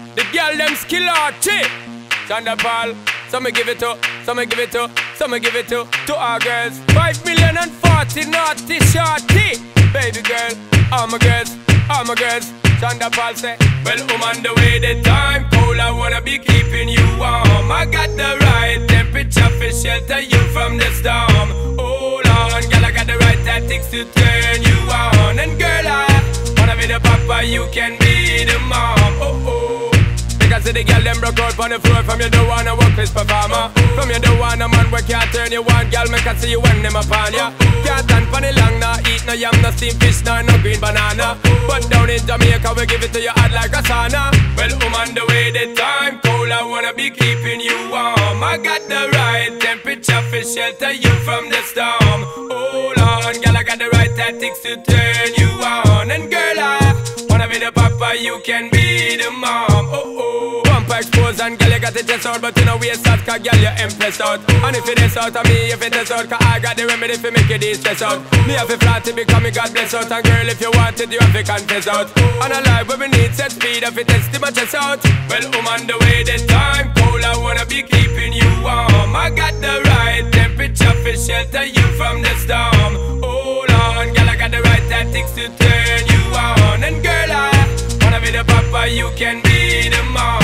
The gyaldem Schillaci. Thunderball. Some me give it to, some me give it to, some me give it to our girls. 5,040,000 naughty shorty. Baby girl, all my girls, all my girls. Thunderball say, well, on the way, the time cold, I wanna be keeping you warm. I got the right temperature for shelter you from the storm. Hold on, girl, I got the right tactics to turn you on. And girl, I wanna be the papa, you can be the mom. Because the girl them broke out on the floor. From you don't wanna work this performer. From you don't want a man where can't turn you on. Girl, make I see you when them upon ya. Can't stand for the long, nah eat no yam, no steamed fish, nah no green banana. But down in Jamaica we give it to you hot like a sauna. Well, on the way, the time cold, I wanna be keeping you warm. I got the right temperature for shelter you from the storm. Hold on, girl, I got the right tactics to turn you on. And girl, I wanna be the papa, you can be the mom. Expose and girl you got it test out, but you know waste out, cause girl you impressed out. And if it is out of me, if it is out, cause I got the remedy for make you de-stress out. Me have a flat to become me God bless out. And girl if you want it, you have to confess out. And a life where we need set speed, if it test my chest out. Well, on the way, the time cold, I wanna be keeping you warm. I got the right temperature for shelter you from the storm. Hold on, girl, I got the right tactics to turn you on. And girl, I wanna be the papa, you can be the mom.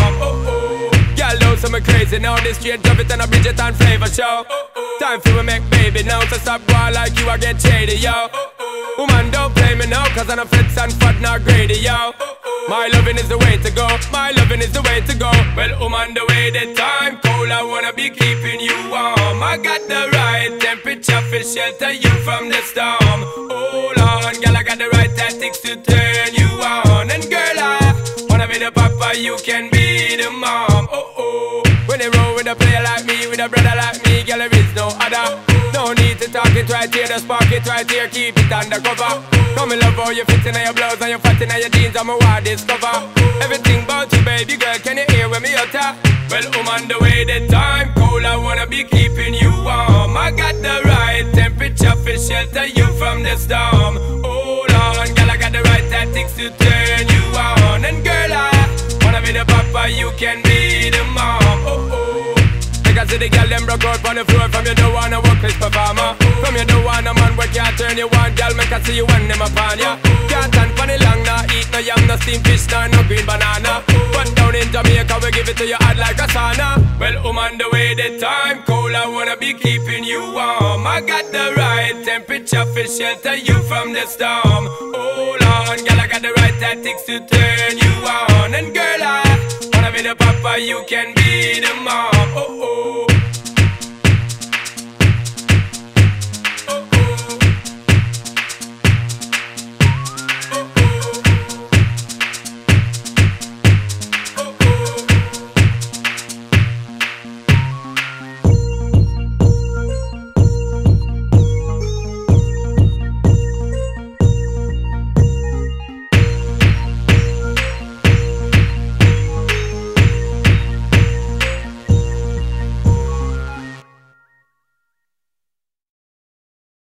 Girl, those some crazy now. This straight drop it and a Bridget and flavor show. Time for we make baby now. So stop going like you, I get shady, yo. Woman, don't play me now, cause I'm a fits and fat, not greedy, yo. My loving is the way to go, my loving is the way to go. Well, on the way, the time cold, I wanna be keeping you warm. I got the right temperature for shelter you from the storm. Hold on, girl, I got the right tactics to turn you on. And girl, I wanna be the papa, you can be the mom. When they roll with a player like me, with a brother like me, girl, there is no other. No need to talk it right here, just park it right here, keep it undercover. Come and love how you fit in your blouse and you fat in your jeans, I'm a wild discover. Everything about you, baby girl, can you hear when me utter? Well, on the way, the time cold, I wanna be keeping you warm. I got the right temperature for shelter you from the storm. Hold on, girl, I got the right tactics to turn you on. And girl, I wanna be the papa, you can be the mom. Because the girl them broke out on the floor. From you don't wanna work this performer. From you don't want a man where can't turn you on. Girl, make I see you when them upon ya. Can't stand for the long, nah eat no yam, no steamed fish, nah no green banana. But down in Jamaica we give it to you hot like a sauna. Well, on the way, the time cold, I wanna be keeping you warm. I got the right temperature for shelter you from the storm. Hold on, girl, I got the right tactics to turn you on. And girl, I wanna be the papa, you can be the mom.